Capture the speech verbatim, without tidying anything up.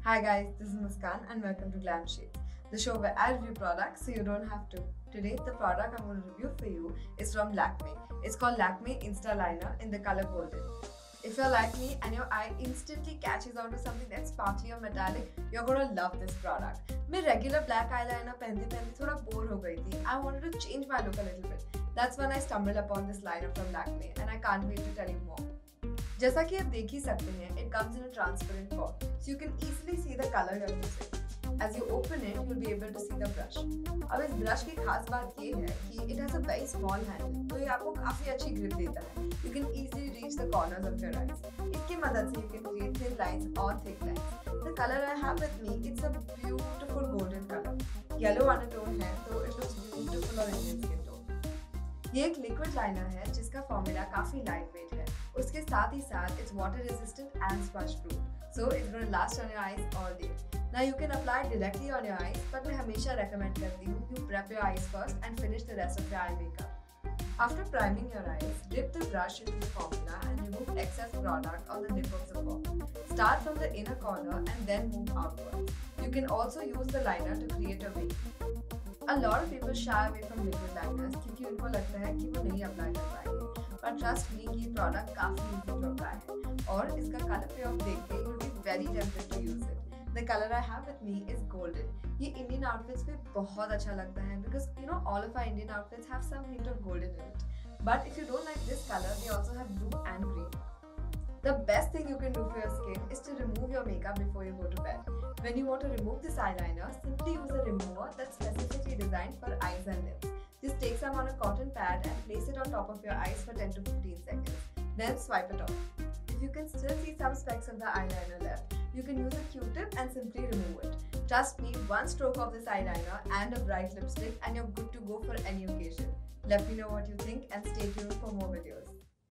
Hi guys, this is Muskan and welcome to Glam Shades, the show where I review products so you don't have to. Today, the product I'm going to review for you is from Lakme. It's called Lakme Insta Liner in the color Golden. If you're like me and your eye instantly catches on to something that's sparkly or metallic, you're going to love this product. मैं regular black eyeliner पहनते पहनते थोड़ा bore हो गई थी. I wanted to change my look a little bit. That's when I stumbled upon this liner from Lakme and I can't wait to tell you more. जैसा कि आप देख ही सकते हैं, it comes in a transparent form, so you can easily see the color you're using. As you open it, you'll be able to see the brush. अब इस brush की खास बात ये है कि it has a very small handle, तो ये आपको काफी अच्छी grip देता है. You can easily reach the corners of your eyes. इसकी मदद से you can create thin lines or thick lines. The color I have with me, it's a beautiful golden color. Yellow undertone है, तो it looks beautiful on Indian skin tone. ये एक liquid liner है जिसका formula काफी lightweight है. उसके साथ ही साथ it's water resistant and sponge proof, so it's going to last on your eyes all day. Now you can apply it directly on your eyes, but मैं हमेशा recommend करती हूँ you prep your eyes first and finish the rest of your eye makeup. After priming your eyes, dip the brush into the formula and remove excess product on the nip of the form. Start from the inner corner and then move outwards. You can also use the liner to create a wing. A lot of people shy away from liquid liners क्योंकि उनको लगता है कि वो नहीं apply कर पाएंगे. But trust me कि प्रोडक्ट काफी easy to apply है और इसका कलर पे ऑफ देख के you'll be very tempted to use it. The color I have with me is golden. ये Indian outfits पे बहुत अच्छा लगता है because you know all of our Indian outfits have some hint of golden in it. But if you don't like this color, they also have blue and green. The best thing you can do for your skin is to remove your makeup before you go to bed. When you want to remove this eyeliner, simply use a remover that's specifically designed for eyes and lips. Just take some on a cotton pad and place it on top of your eyes for ten to fifteen seconds. Then swipe it off. If you can still see some specks of the eyeliner left, you can use a Q-tip and simply remove it. Just need one stroke of this eyeliner and a bright lipstick and you're good to go for any occasion. Let me know what you think and stay tuned for more videos.